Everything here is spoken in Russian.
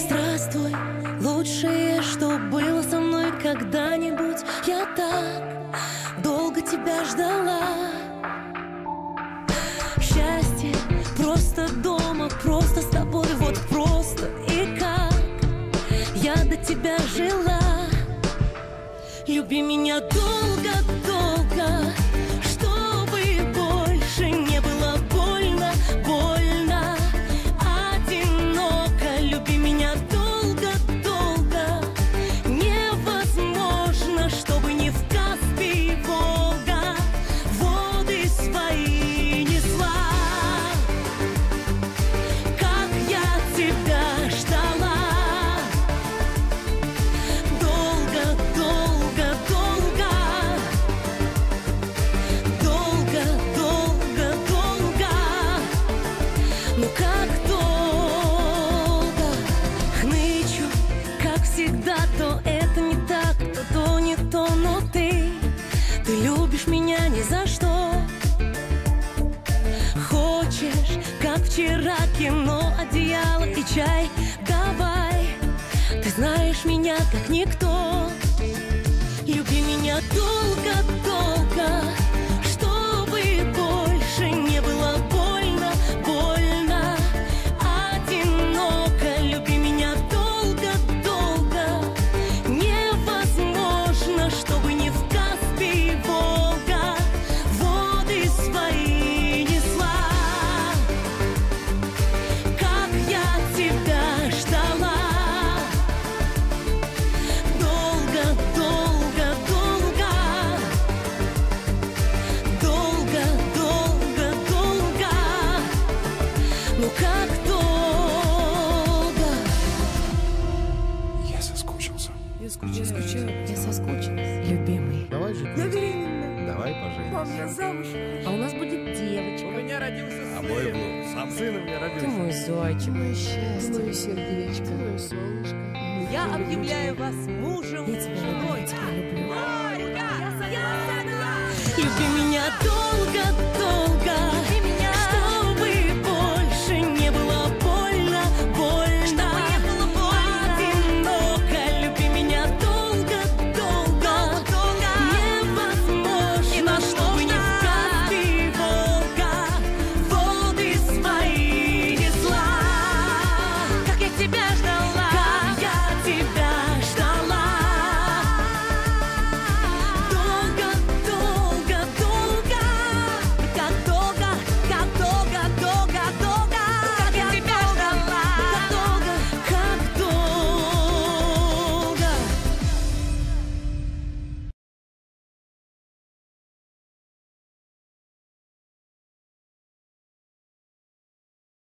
Здравствуй, лучшее, что было со мной когда-нибудь. Я так долго тебя ждала. Счастье просто дома, просто с тобой, вот просто и как я до тебя жила. Люби меня долго-долго, чтобы больше не было больно, больно, одиноко. Люби меня долго-долго, невозможно, чтобы не в Каспий, Волга воды свои несла. Как я тебя ждала. Ну как долго хнычу, как всегда, то это не так, то не то, но ты любишь меня ни за что. Хочешь, как вчера, кино, одеяло и чай, давай, ты знаешь меня как никто. Люби меня долго-долго, чтобы больше не было больно, больно, одиноко. Люби меня долго-долго, невозможно, чтобы не в Каспий, Волга воды свои несла. Как я тебя ждала. Ну как долго. Я соскучился. Я скучаю. Я соскучилась, любимый. Давай жить. Я беременна. Давай поженимся. Мам, я замуж. А у нас будет девочка. У меня родился сын. А мой внук сам. Сын у меня Ты родился. мой зайчик, мое счастье. Мое сердечко, мое солнышко. Я объявляю вас мужем Я тебя и женой. люблю,